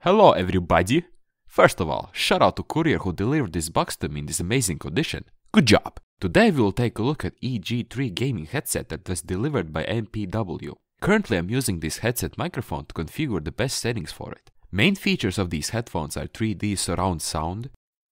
Hello everybody! First of all, shout out to courier who delivered this box to me in this amazing condition. Good job! Today we will take a look at EG3 gaming headset that was delivered by MPW. Currently I'm using this headset microphone to configure the best settings for it. Main features of these headphones are 3D surround sound,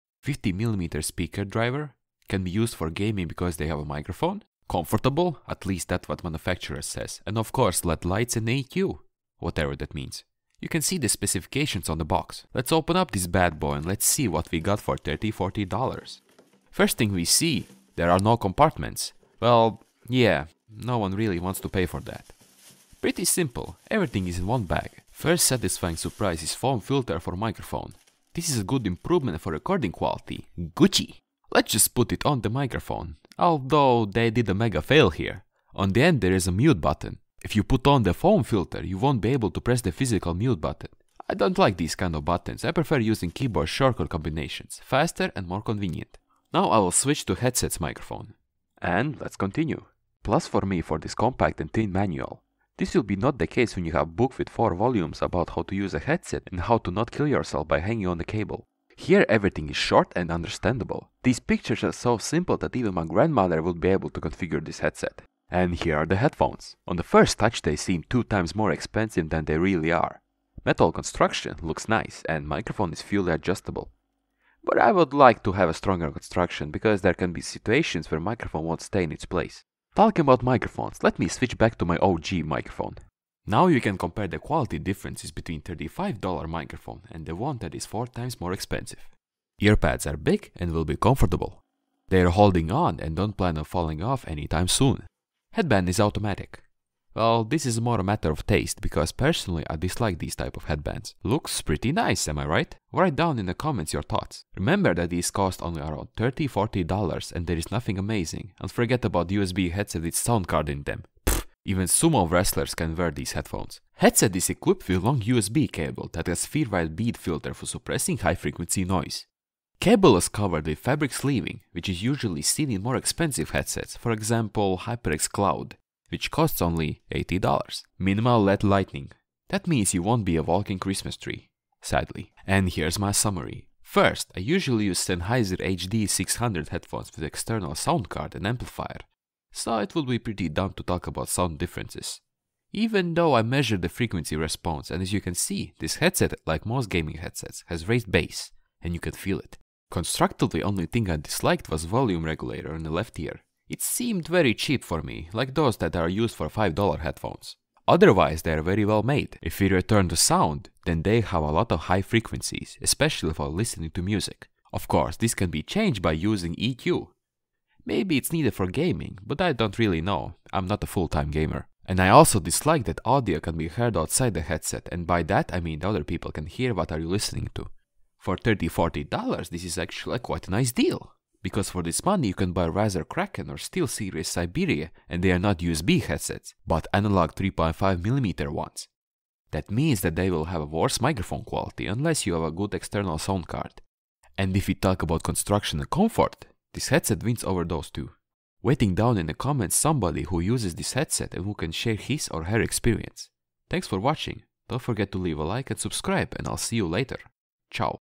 50mm speaker driver, can be used for gaming because they have a microphone, comfortable, at least that's what manufacturer says, and of course LED lights and EQ, whatever that means. You can see the specifications on the box. Let's open up this bad boy and let's see what we got for $30–40. First thing we see, there are no compartments. Well, yeah, no one really wants to pay for that. Pretty simple, everything is in one bag. First satisfying surprise is foam filter for microphone. This is a good improvement for recording quality. Gucci! Let's just put it on the microphone. Although they did a mega fail here. On the end there is a mute button. If you put on the foam filter, you won't be able to press the physical mute button. I don't like these kind of buttons, I prefer using keyboard shortcut combinations, faster and more convenient. Now I will switch to headset's microphone. And let's continue. Plus for me for this compact and thin manual. This will be not the case when you have a book with 4 volumes about how to use a headset and how to not kill yourself by hanging on the cable. Here everything is short and understandable. These pictures are so simple that even my grandmother would be able to configure this headset. And here are the headphones. On the first touch they seem 2 times more expensive than they really are. Metal construction looks nice and microphone is fully adjustable. But I would like to have a stronger construction because there can be situations where microphone won't stay in its place. Talking about microphones, let me switch back to my OG microphone. Now you can compare the quality differences between $35 microphone and the one that is 4 times more expensive. Earpads are big and will be comfortable. They are holding on and don't plan on falling off anytime soon. Headband is automatic. Well, this is more a matter of taste, because personally I dislike these type of headbands. Looks pretty nice, am I right? Write down in the comments your thoughts. Remember that these cost only around $30–40 and there is nothing amazing. And forget about USB headset with sound card in them. Pfft, even sumo wrestlers can wear these headphones. Headset is equipped with long USB cable that has FearWide bead filter for suppressing high frequency noise. Cable is covered with fabric sleeving, which is usually seen in more expensive headsets, for example HyperX Cloud, which costs only $80. Minimal LED lighting. That means you won't be a walking Christmas tree, sadly. And here's my summary. First, I usually use Sennheiser HD 600 headphones with external sound card and amplifier, so it would be pretty dumb to talk about sound differences. Even though I measured the frequency response, and as you can see, this headset, like most gaming headsets, has raised bass, and you can feel it. Constructively, only thing I disliked was volume regulator in the left ear. It seemed very cheap for me, like those that are used for $5 headphones. Otherwise, they are very well made. If we return to sound, then they have a lot of high frequencies, especially for listening to music. Of course, this can be changed by using EQ. Maybe it's needed for gaming, but I don't really know. I'm not a full-time gamer. And I also dislike that audio can be heard outside the headset, and by that I mean other people can hear what are you listening to. For $30–40, this is actually quite a nice deal. Because for this money you can buy Razer Kraken or SteelSeries Siberia and they are not USB headsets, but analog 3.5mm ones. That means that they will have a worse microphone quality unless you have a good external sound card. And if we talk about construction and comfort, this headset wins over those two. Waiting down in the comments somebody who uses this headset and who can share his or her experience. Thanks for watching, don't forget to leave a like and subscribe and I'll see you later. Ciao.